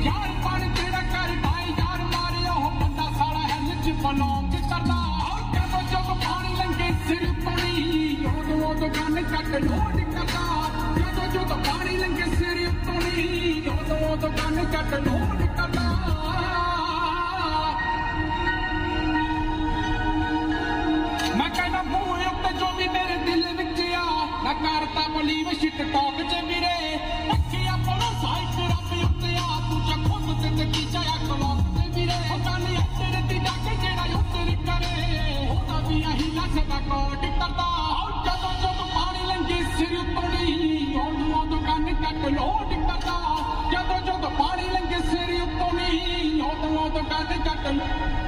यार पानी तेरा कर भाई यार मारे ओ बंदा साला है च बिलोंग करदा जब जब पानी लंघे सिर तोड़ी ओदो गन कट लोड करदा जब जब पानी लंघे सिर तोड़ी ओदो गन कट लोड करदा मैं कहना मूंह उत्ते जो भी मेरे दिल विच आ मैं करता बलीव शिट टॉक च मेरे अखियां पड़ो साइड रब उत्ते आ तू च खुद ते की चाया क्लॉक ते मेरे ओ गाली तेरे दी डाके जेड़ा उत्तर करे ओदा भी यही लसदा कोड करदा जब पानी लंघे सिर तोड़ी ओदो गन कट लोड करदा जब पानी लंघे सिर तोड़ी ओदो गन कट